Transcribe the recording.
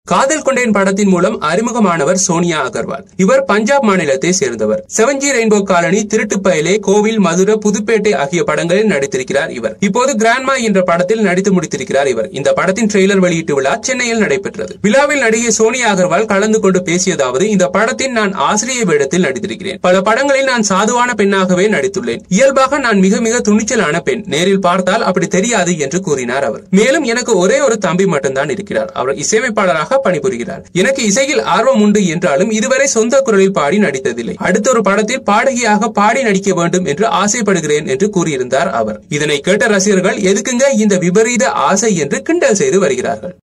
காதல் கொண்டேன் படத்தின் மூலம் அறிமுகமானவர் சோனியா அகர்வால். இவர் பஞ்சாப் மாநிலத்தை சேர்ந்தவர். 7G ரெயின்போ காலனி, திருட்டு பயலே, கோவில், மதுரை, புதுப்பேட்டை ஆகிய படங்களில் நடித்திருக்கிறார் இவர். இப்போது கிராண்ட்மா என்ற படத்தில் நடித்து முடித்திருக்கிறார் இவர். இந்த படத்தின் ட்ரெய்லர் வெளியீட்டு விழா சென்னையில் நடைபெற்றது. விழாவில் நடிகை சோனியா அகர்வால் கலந்து கொண்டு பேசியதாவது, இந்த படத்தில் நான் ஆசிரியர் வேடத்தில் நடித்திருக்கிறேன். பல படங்களில் நான் சாதுவான பெண்ணாகவே நடித்துள்ளேன். இயல்பாக நான் மிக மிக துணிச்சலான பெண். நேரில் பார்த்தால் அப்படி தெரியாது என்று கூறினார் அவர். மேலும் எனக்கு ஒரே ஒரு தம்பி மட்டும்தான் இருக்கிறார். அவர் இசையமைப்பாளராக பணிபுரிகிறார். எனக்கு இசையில் ஆர்வம் உண்டு என்றாலும் இதுவரை சொந்த குரலில் பாடி நடித்ததில்லை. அடுத்த ஒரு படத்தில் பாடகியாக பாடி நடிக்க வேண்டும் என்று ஆசைப்படுகிறேன் என்று கூறியிருந்தார் அவர். இதனை கேட்ட ரசிகர்கள், எதுக்குங்க இந்த விபரீத ஆசை என்று கிண்டல் செய்து வருகிறார்கள்.